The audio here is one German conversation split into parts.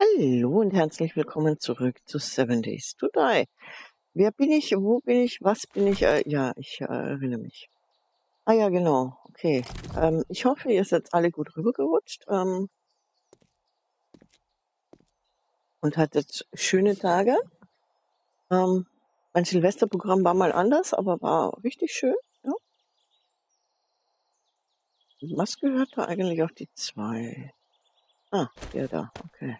Hallo und herzlich willkommen zurück zu Seven Days to Die. Wer bin ich? Wo bin ich? Was bin ich? Ja, ich erinnere mich. Ah ja, genau. Okay. Ich hoffe, ihr seid alle gut rübergerutscht und hattet schöne Tage. Ähm, Mein Silvesterprogramm war mal anders, aber war richtig schön. Ja. Was gehört da eigentlich auf die zwei? Ah, der da. Okay.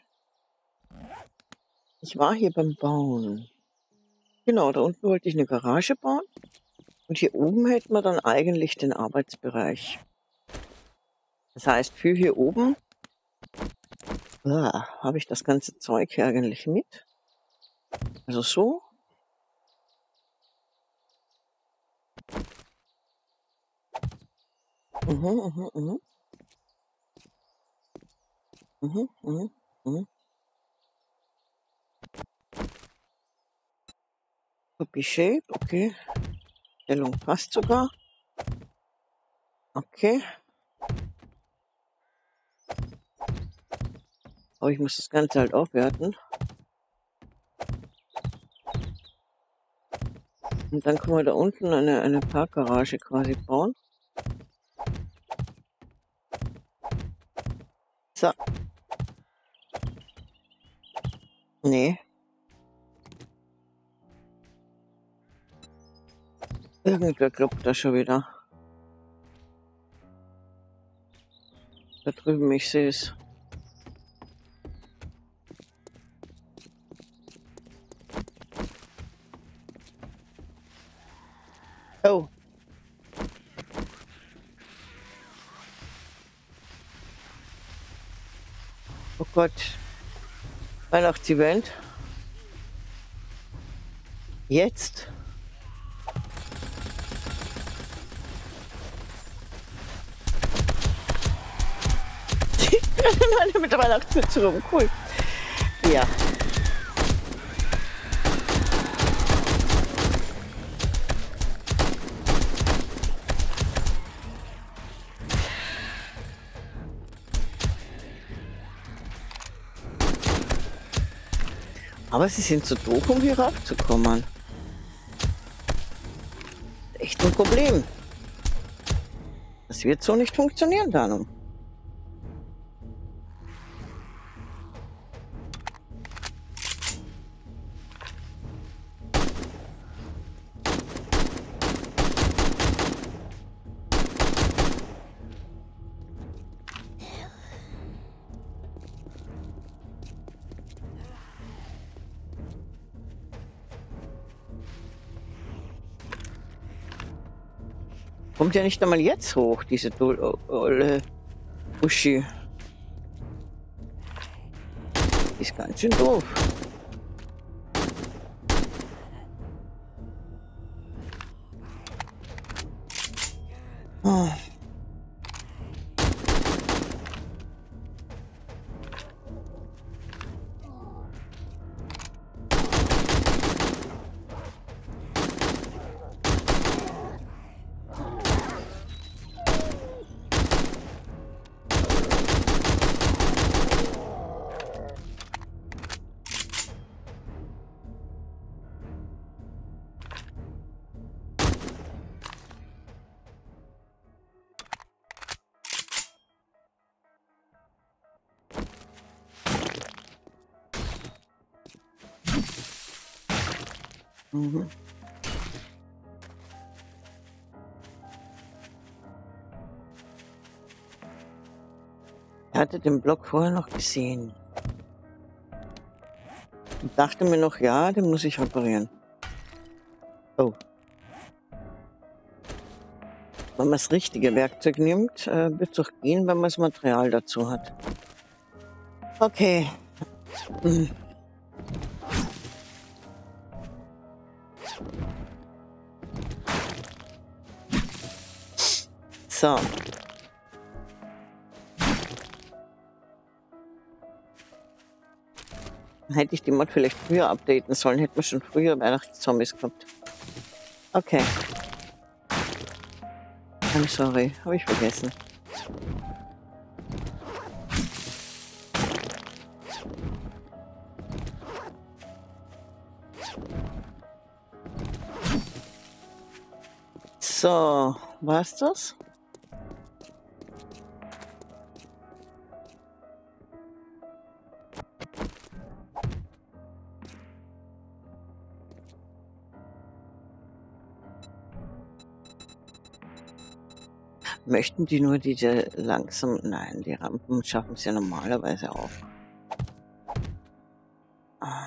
Ich war hier beim Bauen. Genau, da unten wollte ich eine Garage bauen. Und hier oben hätten wir dann eigentlich den Arbeitsbereich. Das heißt, für hier oben habe ich das ganze Zeug hier eigentlich mit. Also so. Mhm, mhm, mhm, mhm, mhm, mhm. Copy Shape, okay. Stellung passt sogar. Okay. Aber ich muss das Ganze halt aufwerten. Und dann können wir da unten eine Parkgarage quasi bauen. So. Nee. Irgendwer klopft da schon wieder. Da drüben, ich sehe es. Oh. Oh Gott. Weihnachtsevent. Jetzt? Alle mit der Weihnachtsmütze rum. Cool. Ja. Aber sie sind zu doof, um hier raufzukommen. Echt ein Problem. Das wird so nicht funktionieren, Danu. Kommt ja nicht einmal jetzt hoch, diese olle Uschi. Die ist ganz schön doof. Oh. Mhm. Ich hatte den Block vorher noch gesehen. Und dachte mir noch, ja, den muss ich reparieren. Oh. Wenn man das richtige Werkzeug nimmt, wird es auch gehen, wenn man das Material dazu hat. Okay. Hm. So. Hätte ich die Mod vielleicht früher updaten sollen, hätten wir schon früher Weihnachtszombies gehabt. Okay. I'm sorry, habe ich vergessen. So, war's das? Möchten die nur diese langsam... Nein, die Rampen schaffen es ja normalerweise auch. Ah.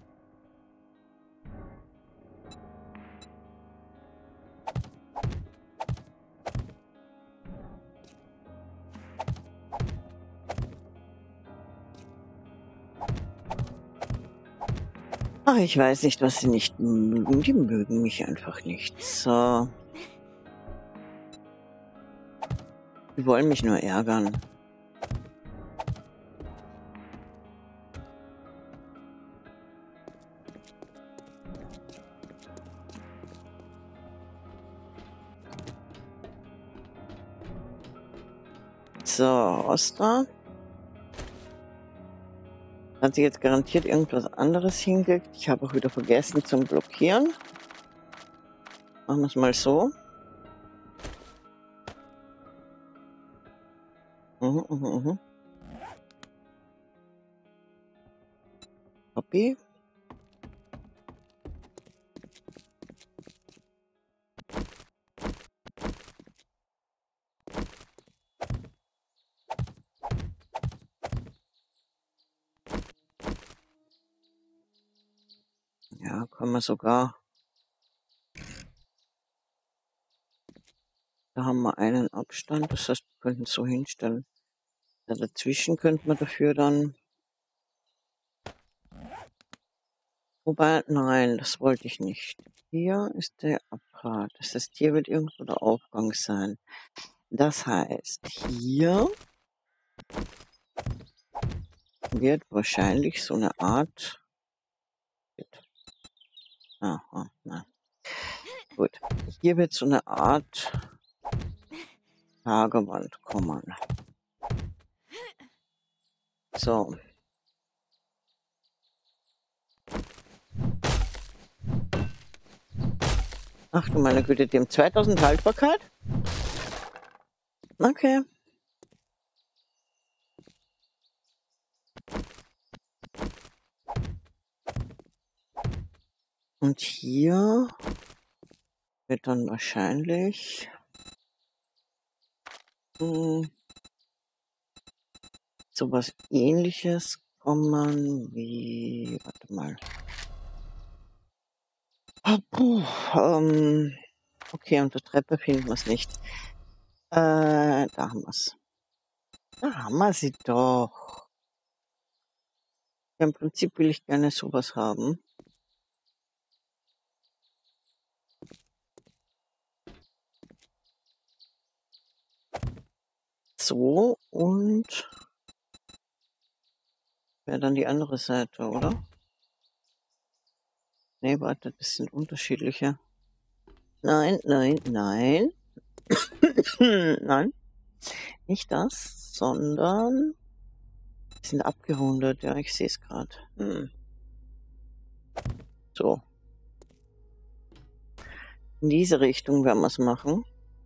Ach, ich weiß nicht, was sie nicht mögen. Die mögen mich einfach nicht. So. Die wollen mich nur ärgern. So, Oster. Hat sie jetzt garantiert irgendwas anderes hingelegt. Ich habe auch wieder vergessen zum Blockieren. Machen wir es mal so. Mhm. Copy. Ja, können wir sogar. Da haben wir einen Abstand. Das heißt, wir könnten es so hinstellen. Da dazwischen könnte man dafür dann... Wobei, nein, das wollte ich nicht. Hier ist der Apparat. Das heißt, hier wird irgendwo der Aufgang sein. Das heißt, hier wird wahrscheinlich so eine Art... Aha, na gut. Hier wird so eine Art Lagerwand kommen. So. Ach du meine Güte, dem 2000 Haltbarkeit? Okay. Und hier wird dann wahrscheinlich sowas Ähnliches kommen wie, warte mal. Ah, puh, okay, unter Treppe finden wir es nicht. Da haben wir es. Da haben wir sie doch. Ja, im Prinzip will ich gerne sowas haben. So, und wäre dann die andere Seite, oder? Nee, warte, das sind unterschiedliche. Nein. Nein, nicht das, sondern die sind abgerundet. Ja, ich sehe es gerade. So. In diese Richtung werden wir es machen.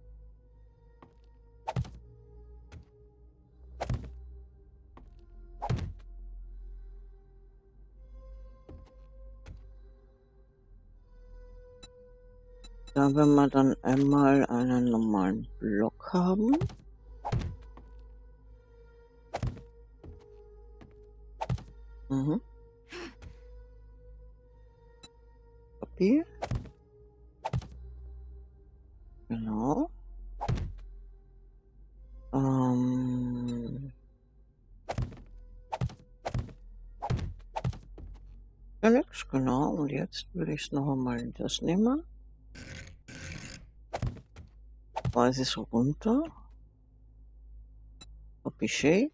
Da werden wir dann einmal einen normalen Block haben. Copy. Genau. Ja, nix, genau. Und jetzt würde ich es noch einmal das nehmen. Quasi so runter. Copy Shape.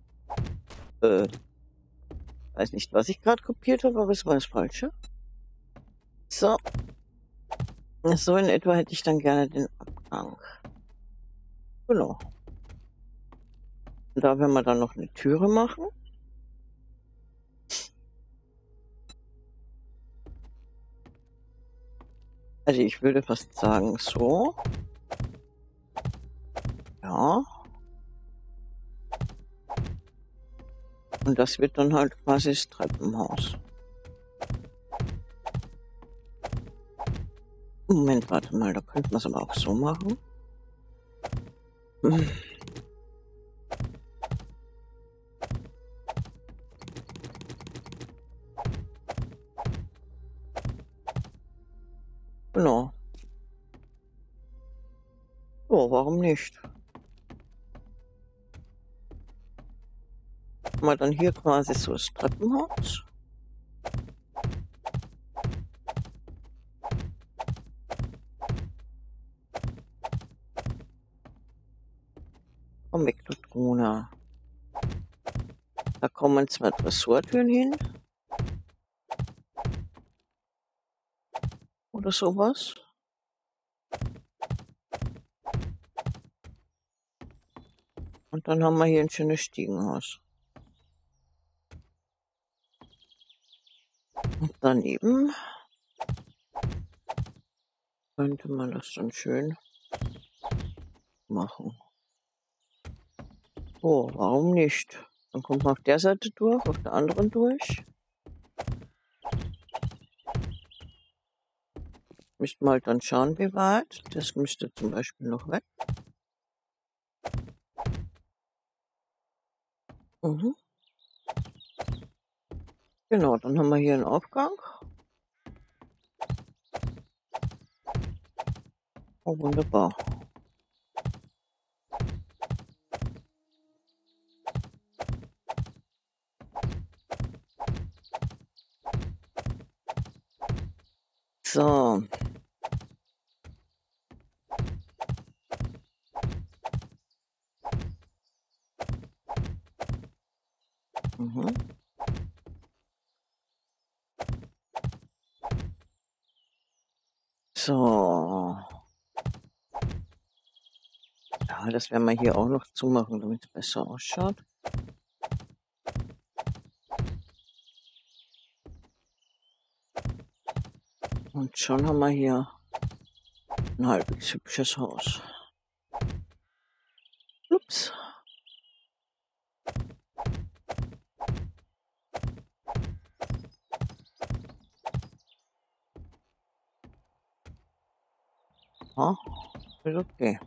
Weiß nicht, was ich gerade kopiert habe, aber es war das Falsche. So. So in etwa hätte ich dann gerne den Abgang. Genau. Und da werden wir dann noch eine Türe machen. Also ich würde fast sagen, so. Ja. Und das wird dann halt quasi das Treppenhaus. Moment, warte mal, da könnte man es aber auch so machen. Hm, genau. Oh, warum nicht? Mal dann hier quasi so das Treppenhaus. Komm weg, du Drohne. Da kommen zwei Dressurtüren hin. Oder sowas. Und dann haben wir hier ein schönes Stiegenhaus. Und daneben könnte man das dann schön machen. Oh, warum nicht? Dann kommt man auf der Seite durch, auf der anderen durch. Müssten wir halt dann schauen, wie weit. Das müsste zum Beispiel noch weg. Mhm. Genau, dann haben wir hier einen Aufgang. Oh, wunderbar. So. Mhm. So. Ja, das werden wir hier auch noch zumachen, damit es besser ausschaut. Und schon haben wir hier ein halbwegs hübsches Haus. Ups. Ja, ist okay.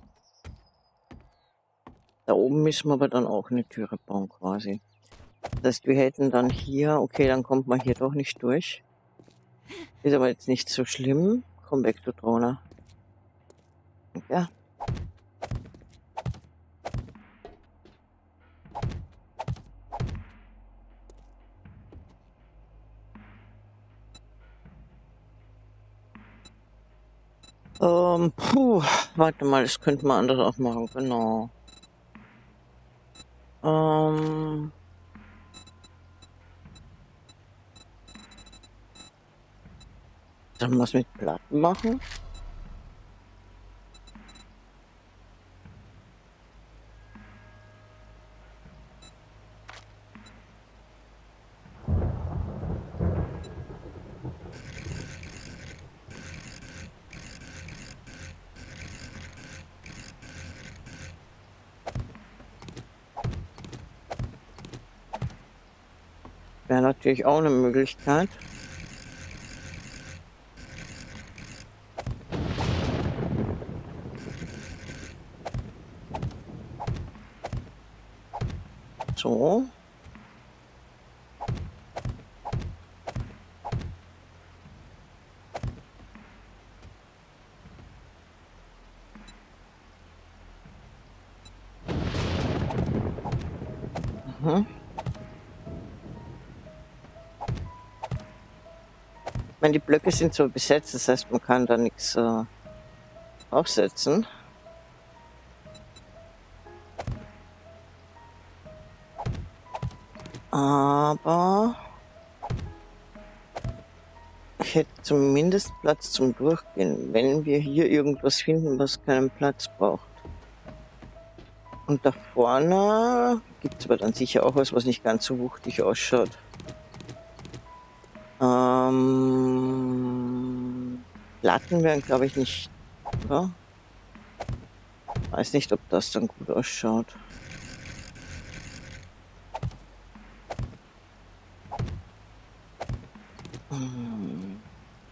Da oben müssen wir aber dann auch eine Türe bauen quasi. Das heißt, wir hätten dann hier, okay, dann kommt man hier doch nicht durch. Ist aber jetzt nicht so schlimm. Komm weg, du Drohne. Ja. Warte mal, das könnte man anders auch machen, genau. Ähm, Sollen wir was mit Platten machen? Wäre natürlich auch eine Möglichkeit. So. Mhm. Ich meine, die Blöcke sind so besetzt, das heißt, man kann da nichts aufsetzen. Aber ich hätte zumindest Platz zum Durchgehen, wenn wir hier irgendwas finden, was keinen Platz braucht. Und da vorne gibt es aber dann sicher auch was, was nicht ganz so wuchtig ausschaut. Platten wären, glaube ich, nicht, oder? Weiß nicht, ob das dann gut ausschaut. Hm.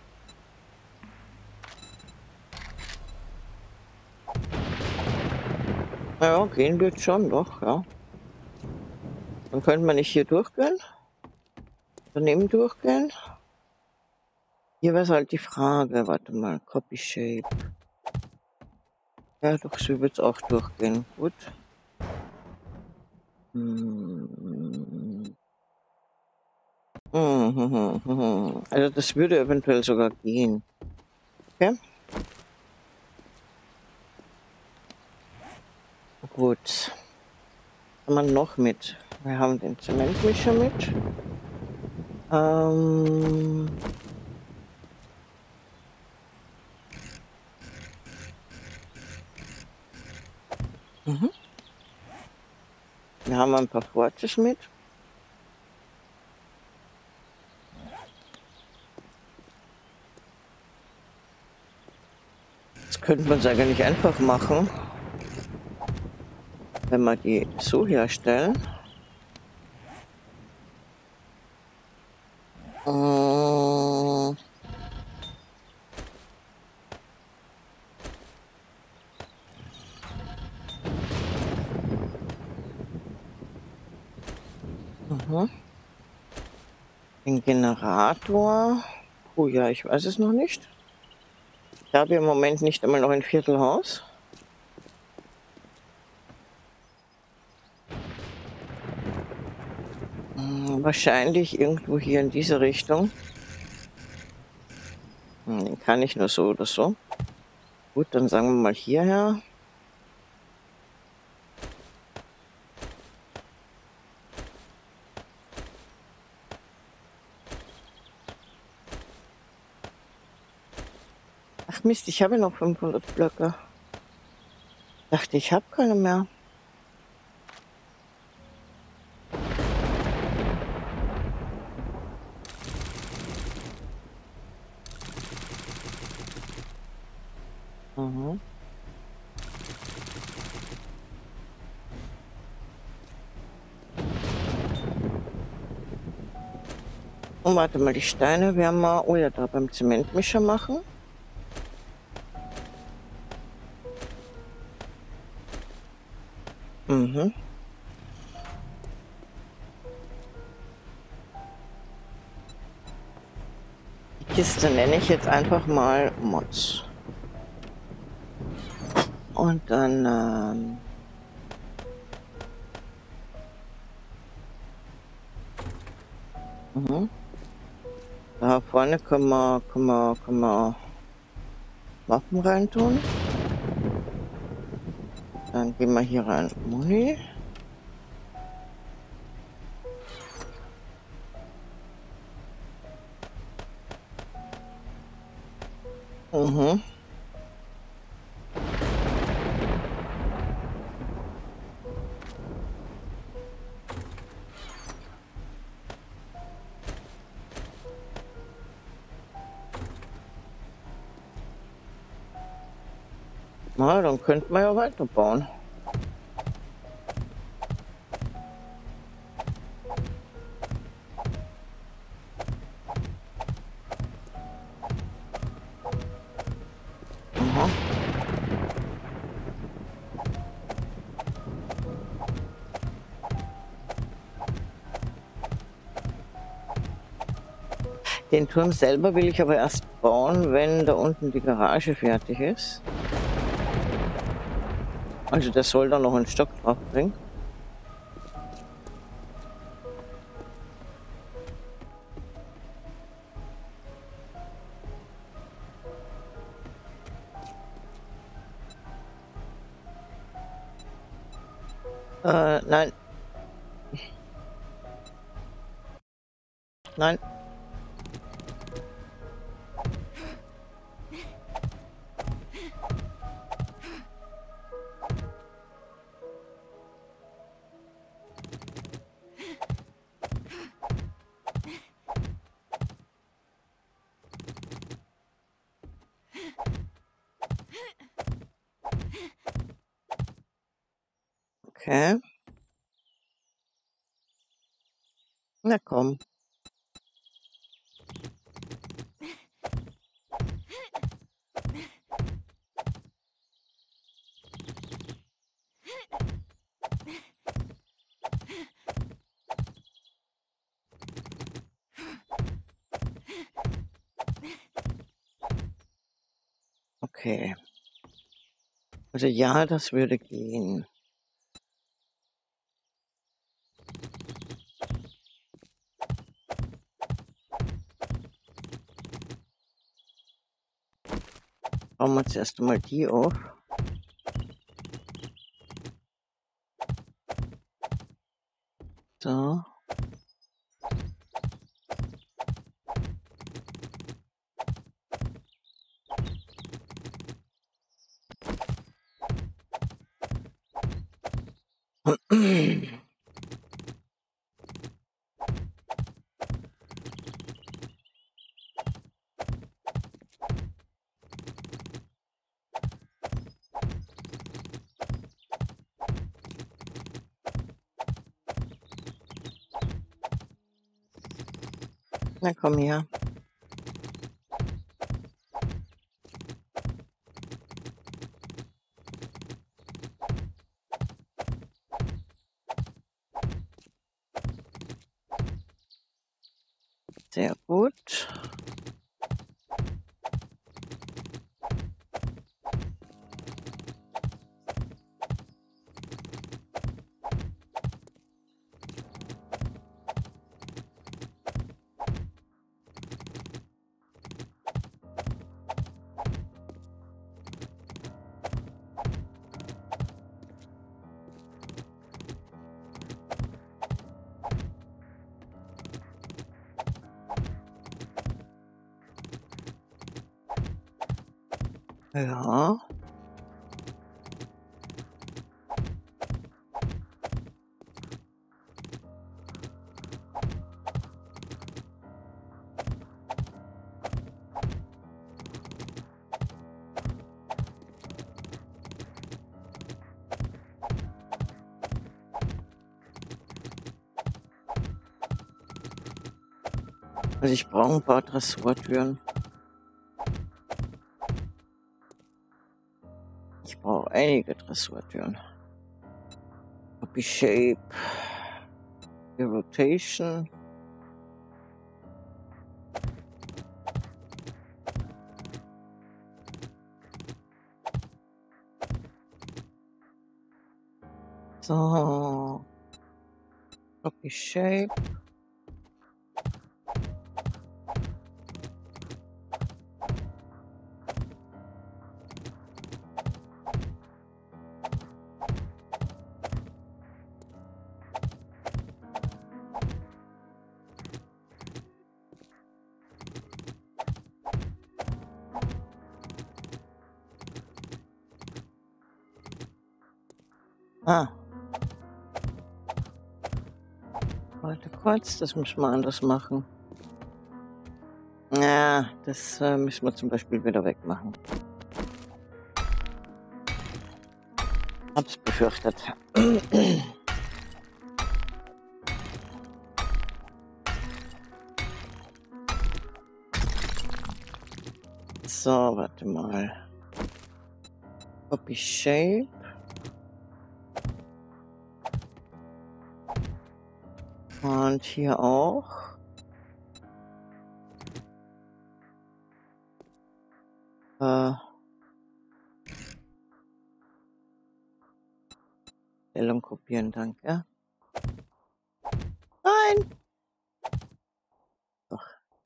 Ja, gehen wird schon, doch, ja. Dann könnte man nicht hier durchgehen, daneben durchgehen. Hier wäre halt die Frage, warte mal, Copy Shape. Ja, doch, so wird's auch durchgehen. Gut. Hm. Also das würde eventuell sogar gehen. Okay, gut. Was haben wir noch mit? Wir haben den Zementmischer mit. Ähm, mhm. Wir haben ein paar Forges mit. Das könnte man eigentlich einfach machen, wenn wir die so herstellen. Äh, mhm. Den Generator. Oh ja, ich weiß es noch nicht. Ich habe im Moment nicht einmal noch ein Viertelhaus. Wahrscheinlich irgendwo hier in diese Richtung. Den kann ich nur so oder so. Gut, dann sagen wir mal hierher. Ach Mist, ich habe noch 500 Blöcke. Dachte, ich habe keine mehr. Mhm. Und warte mal, die Steine werden wir, oh ja, da beim Zementmischer machen. Mhm. Die Kiste nenne ich jetzt einfach mal Mods. Und dann, mhm. Da vorne können wir Waffen reintun. Dann gehen wir hier rein Muni. Mhm. Na, dann könnten wir ja weiterbauen. Aha. Den Turm selber will ich aber erst bauen, wenn da unten die Garage fertig ist. Also der soll da noch einen Stock drauf bringen. Nein, nein. Okay. Na komm. Okay. Also ja, das würde gehen. Bauen wir zuerst mal die auf. So. Na komm her. Sehr gut. Ja. Also ich brauche ein paar Dressurtüren. Ich brauche einige Dressurtüren. Copy Shape. Die Rotation. So. Copy Shape. Ah, warte kurz, das müssen wir anders machen. Ja, das müssen wir zum Beispiel wieder wegmachen. Hab's befürchtet. So, warte mal. Copy Shape. Und hier auch. Äh, Stellung kopieren, danke. Nein! Doch.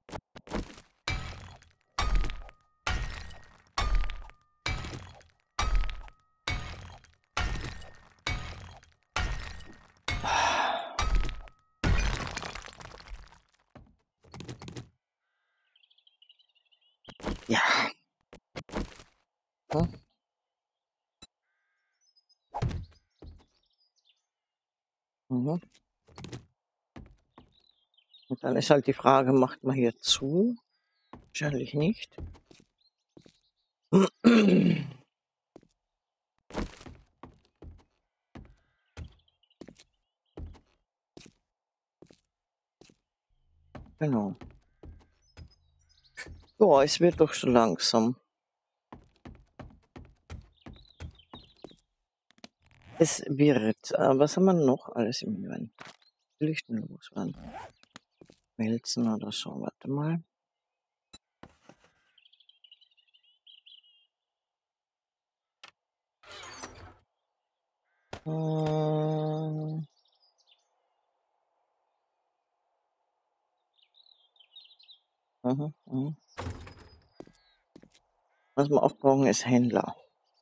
Ja. Hm? Mhm. Und dann ist halt die Frage, macht man hier zu? Wahrscheinlich nicht. Genau. Ja, es wird doch so langsam. Es wird. Was haben wir noch alles im Inventar? Will ich denn loswerden? Melzen oder so. Warte mal. Ähm, mhm. Was wir auch brauchen, ist Händler.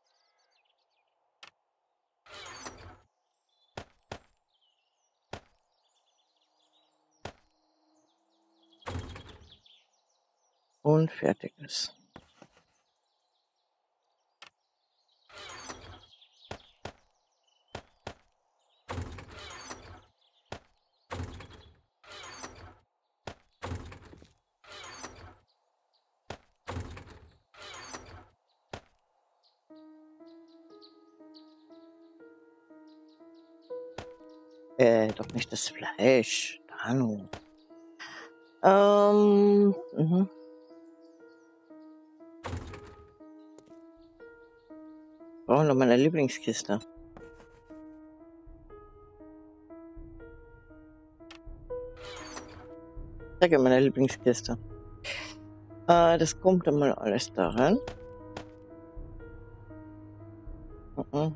Und fertig ist. Doch nicht das Fleisch. Danu. Mhm. Brauchen noch meine Lieblingskiste. Sag ja, meine Lieblingskiste. Das kommt dann mal alles da rein. Mhm.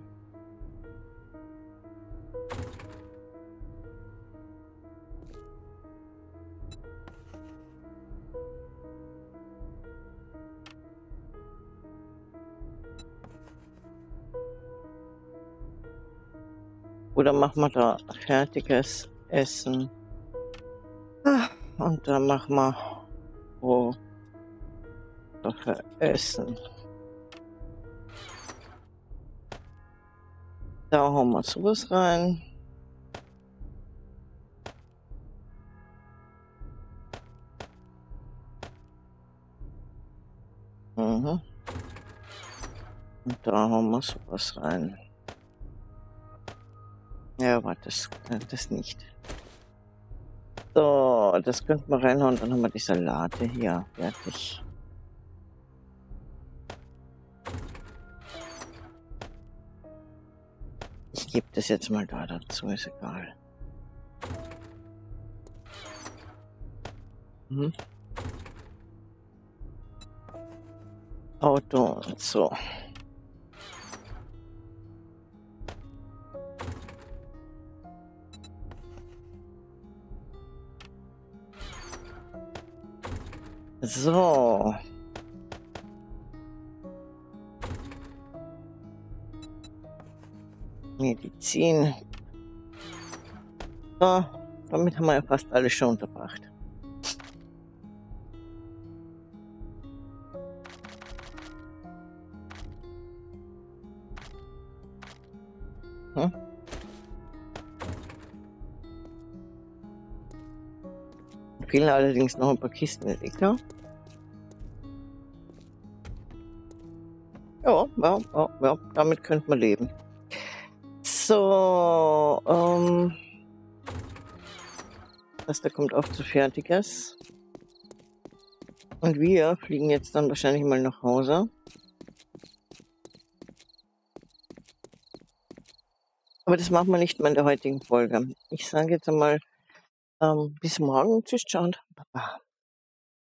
Oder machen wir da fertiges Essen. Und dann machen wir dafür Essen. Da hauen wir sowas rein. Mhm. Und da hauen wir sowas rein. Ja, warte, das nicht. So, das könnten wir reinhauen. Dann haben wir die Salate hier fertig. Ich gebe das jetzt mal da dazu, ist egal. Mhm. Auto und so. So. Medizin. So, damit haben wir ja fast alles schon unterbracht. Hm? Fehlen allerdings noch ein paar Kisten mit Äcker. Ja, damit könnte man leben. So, das da kommt auch zu Fertiges. Und wir fliegen jetzt dann wahrscheinlich mal nach Hause. Aber das machen wir nicht mehr in der heutigen Folge. Ich sage jetzt einmal, bis morgen. Tschüss, ciao und baba.